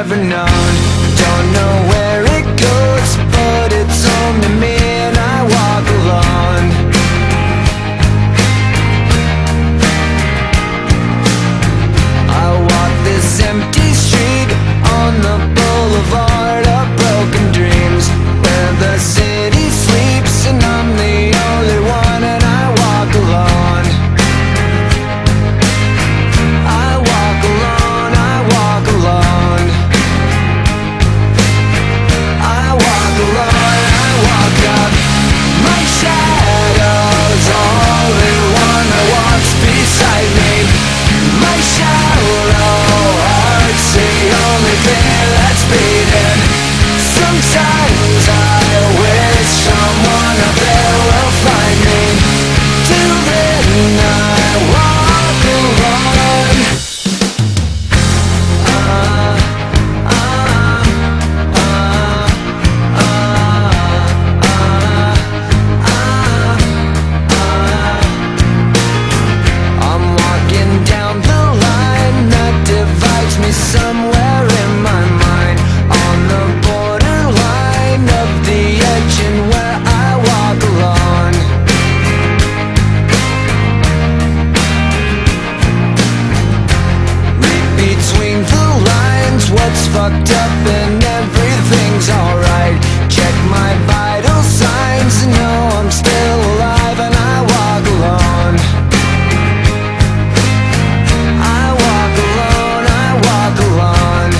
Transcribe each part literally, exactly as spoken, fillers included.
never known. Don't know where it goes, but it's home to me, and I walk alone. I walk this empty street on the Boulevard of Broken Dreams, where the city sleeps and I'm the only one, and I walk alone. I walk alone, I walk alone. I walk alone, I walk up. My shadow's only one that walks beside me. My shallow heart's the only thing that's beating. Sometimes I wish someone up there will find me. Till then I walk alone. uh, uh, uh, uh, uh, uh. I'm walking down the line that divides me somewhere in my mind, on the borderline of the edge and where I walk alone. Read between the lines what's fucked up and everything's alright. Check my vital signs and know I'm still alive, and I walk alone. I walk alone, I walk alone.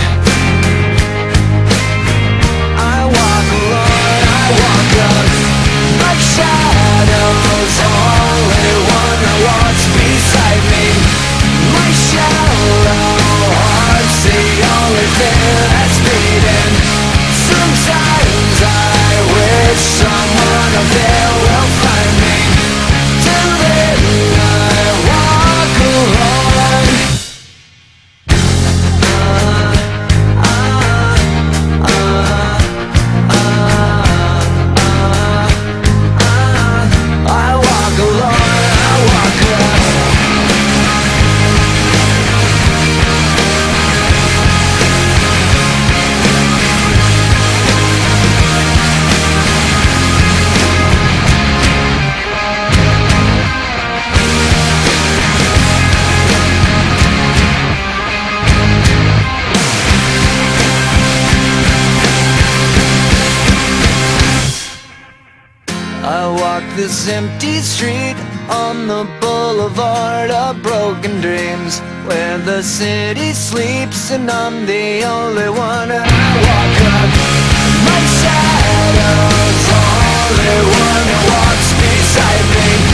I walk alone, I walk up. My shadow's only one that walks beside me. My shallow heart's the only thing that's beating. Sometimes I wish someone up there will find me. Till then I walk alone. I walk alone, I walk up. I walk this empty street on the Boulevard of Broken Dreams, where the city sleeps and I'm the only one, and I walk up. My shadow's only one that walks beside me.